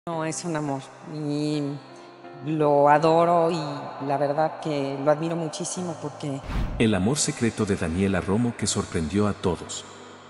No, es un amor y lo adoro y la verdad que lo admiro muchísimo porque El amor secreto de Daniela Romo que sorprendió a todos.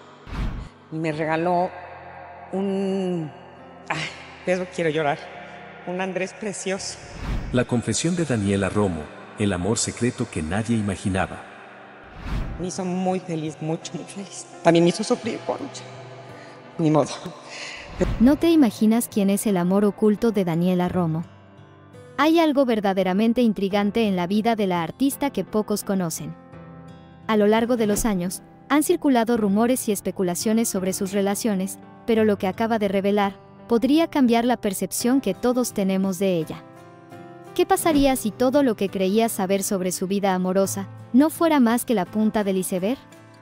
me regaló un... Ay, pero quiero llorar. Un Andrés precioso. La confesión de Daniela Romo, el amor secreto que nadie imaginaba. Me hizo muy feliz, mucho, muy feliz. También me hizo sufrir por mucho. Ni modo. No te imaginas quién es el amor oculto de Daniela Romo. Hay algo verdaderamente intrigante en la vida de la artista que pocos conocen. A lo largo de los años, han circulado rumores y especulaciones sobre sus relaciones, pero lo que acaba de revelar podría cambiar la percepción que todos tenemos de ella. ¿Qué pasaría si todo lo que creías saber sobre su vida amorosa no fuera más que la punta del iceberg?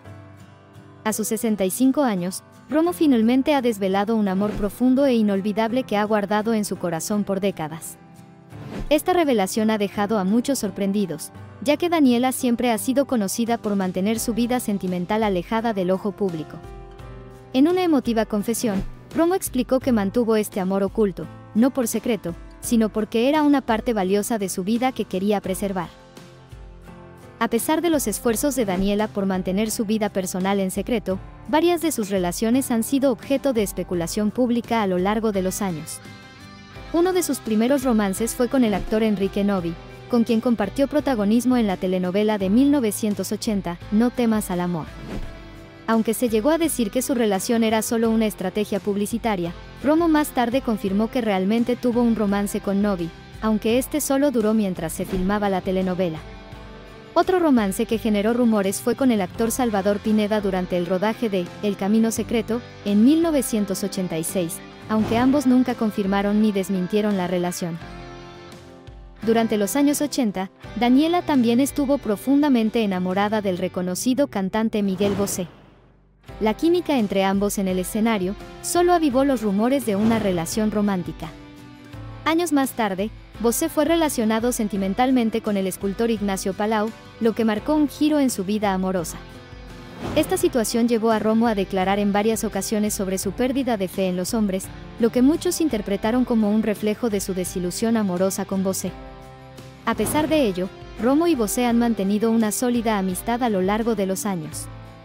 A sus 65 años, Romo finalmente ha desvelado un amor profundo e inolvidable que ha guardado en su corazón por décadas. Esta revelación ha dejado a muchos sorprendidos, ya que Daniela siempre ha sido conocida por mantener su vida sentimental alejada del ojo público. En una emotiva confesión, Romo explicó que mantuvo este amor oculto, no por secreto, sino porque era una parte valiosa de su vida que quería preservar. A pesar de los esfuerzos de Daniela por mantener su vida personal en secreto, varias de sus relaciones han sido objeto de especulación pública a lo largo de los años. Uno de sus primeros romances fue con el actor Enrique Novi, con quien compartió protagonismo en la telenovela de 1980, No temas al amor. Aunque se llegó a decir que su relación era solo una estrategia publicitaria, Romo más tarde confirmó que realmente tuvo un romance con Novi, aunque este solo duró mientras se filmaba la telenovela. Otro romance que generó rumores fue con el actor Salvador Pineda durante el rodaje de El Camino Secreto, en 1986, aunque ambos nunca confirmaron ni desmintieron la relación. Durante los años 80, Daniela también estuvo profundamente enamorada del reconocido cantante Miguel Bosé. La química entre ambos en el escenario solo avivó los rumores de una relación romántica. Años más tarde, Bosé fue relacionado sentimentalmente con el escultor Ignacio Palau, lo que marcó un giro en su vida amorosa. Esta situación llevó a Romo a declarar en varias ocasiones sobre su pérdida de fe en los hombres, lo que muchos interpretaron como un reflejo de su desilusión amorosa con Bosé. A pesar de ello, Romo y Bosé han mantenido una sólida amistad a lo largo de los años.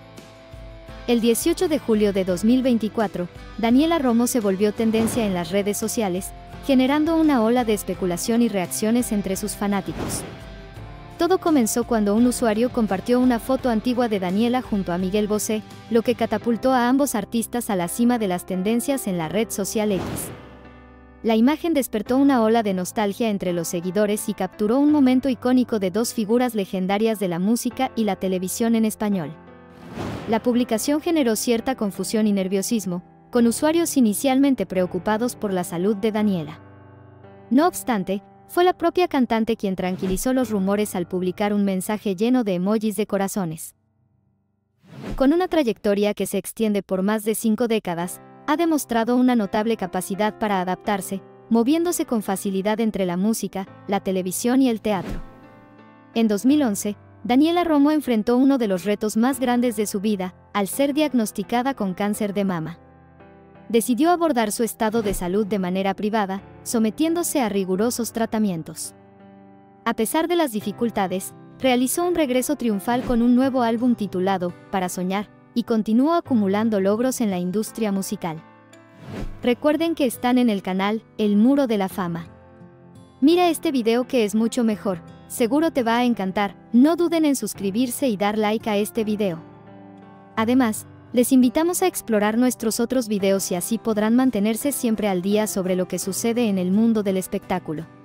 El 18 de julio de 2024, Daniela Romo se volvió tendencia en las redes sociales, generando una ola de especulación y reacciones entre sus fanáticos. Todo comenzó cuando un usuario compartió una foto antigua de Daniela junto a Miguel Bosé, lo que catapultó a ambos artistas a la cima de las tendencias en la red social X. La imagen despertó una ola de nostalgia entre los seguidores y capturó un momento icónico de dos figuras legendarias de la música y la televisión en español. La publicación generó cierta confusión y nerviosismo, con usuarios inicialmente preocupados por la salud de Daniela. No obstante, fue la propia cantante quien tranquilizó los rumores al publicar un mensaje lleno de emojis de corazones. Con una trayectoria que se extiende por más de 5 décadas, ha demostrado una notable capacidad para adaptarse, moviéndose con facilidad entre la música, la televisión y el teatro. En 2011, Daniela Romo enfrentó uno de los retos más grandes de su vida, al ser diagnosticada con cáncer de mama. Decidió abordar su estado de salud de manera privada, sometiéndose a rigurosos tratamientos. A pesar de las dificultades, realizó un regreso triunfal con un nuevo álbum titulado Para Soñar, y continuó acumulando logros en la industria musical. Recuerden que están en el canal El Muro de la Fama. Mira este video que es mucho mejor, seguro te va a encantar, no duden en suscribirse y dar like a este video. Además, les invitamos a explorar nuestros otros videos y así podrán mantenerse siempre al día sobre lo que sucede en el mundo del espectáculo.